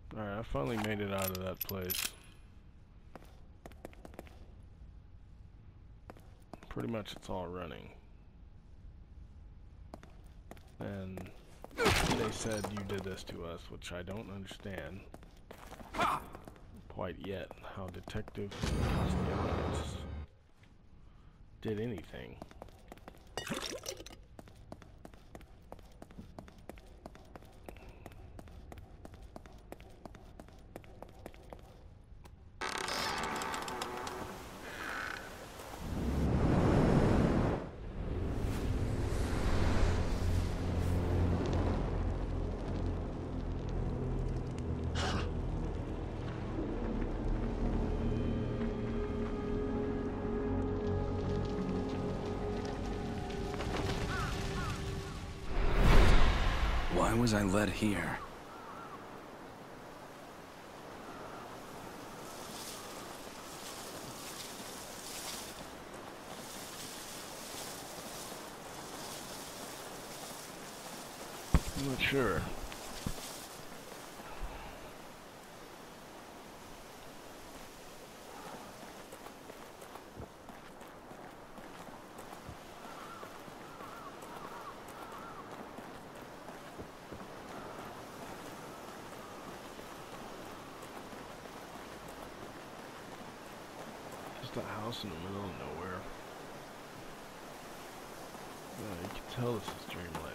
Alright, I finally made it out of that place. Pretty much it's all running. And they said you did this to us, which I don't understand quite yet, how Detective Castellanos did anything. Why was I led here? I'm not sure. Just a house in the middle of nowhere. Yeah, you can tell this is dreamland.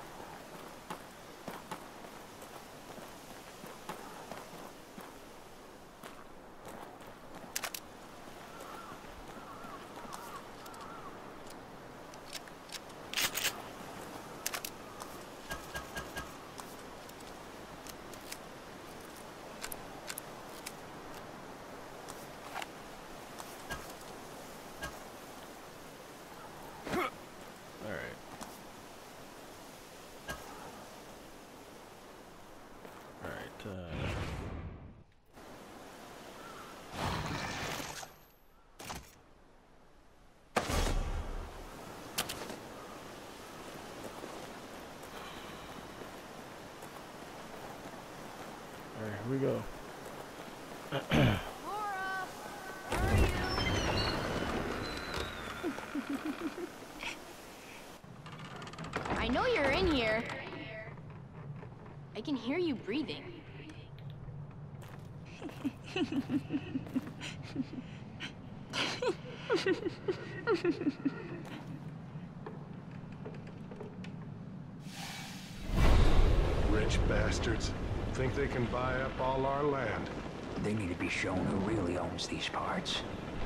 Alright, here we go. Laura, where are you? I know you're in here. I can hear you breathing. Rich bastards. Think they can buy up all our land. They need to be shown who really owns these parts.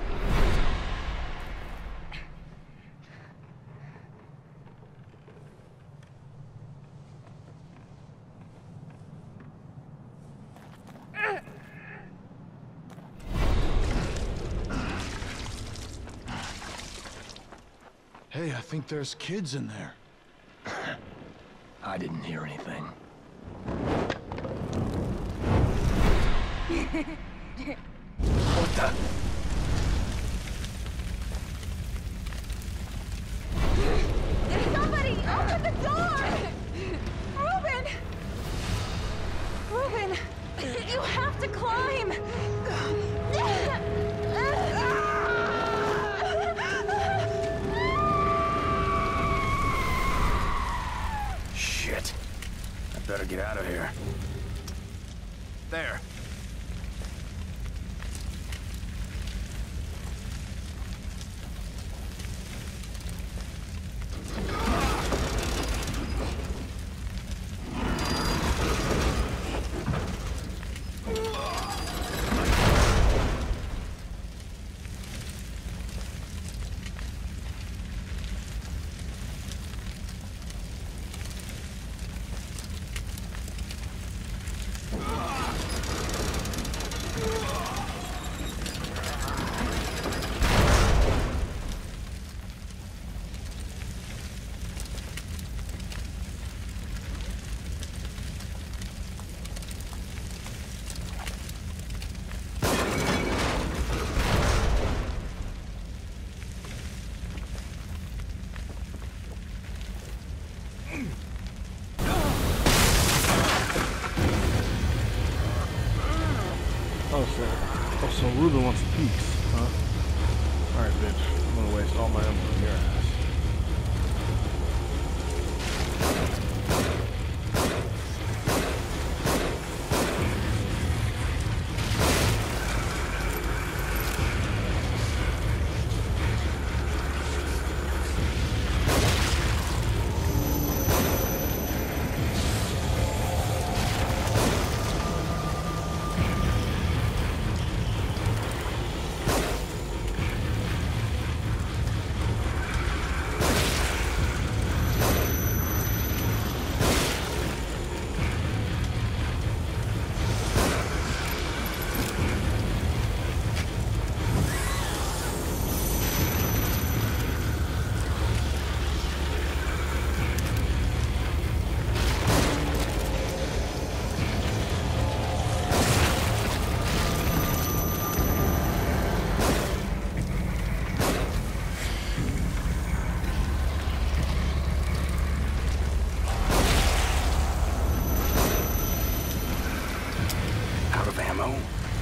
Hey, I think there's kids in there. I didn't hear anything. What the? Somebody, open the door! Reuben! Reuben, you have to climb! Shit. I better get out of here. There. Oh, so Ruben wants peace, huh? Alright, bitch. I'm gonna waste all my ammo on your ass. Out of ammo?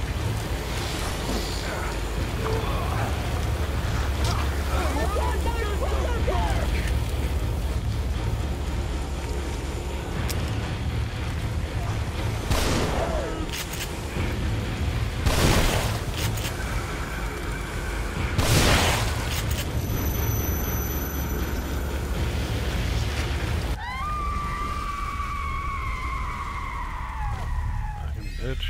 Fucking bitch.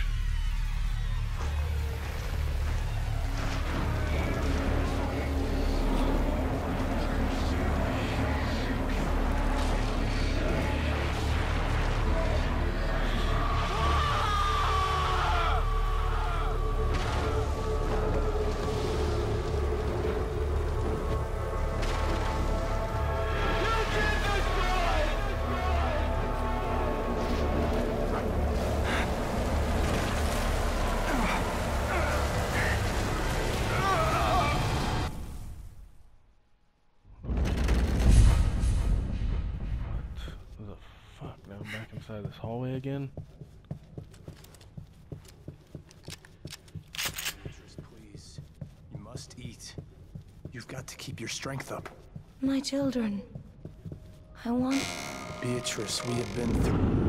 What the fuck? Now I'm back inside this hallway again? Beatrice, please. You must eat. You've got to keep your strength up. My children. I want... Beatrice, we have been through...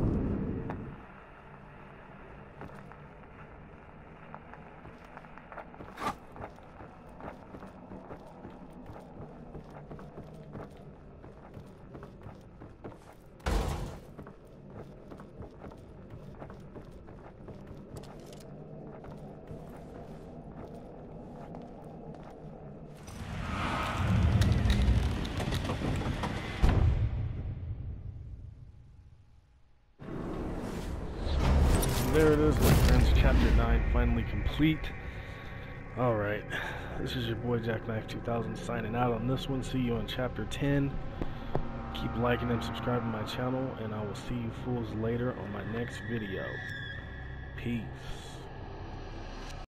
There it is, my friends. Chapter 9 finally complete. Alright, this is your boy Jackknife 2000 signing out on this one. See you on Chapter 10. Keep liking and subscribing to my channel, and I will see you fools later on my next video. Peace.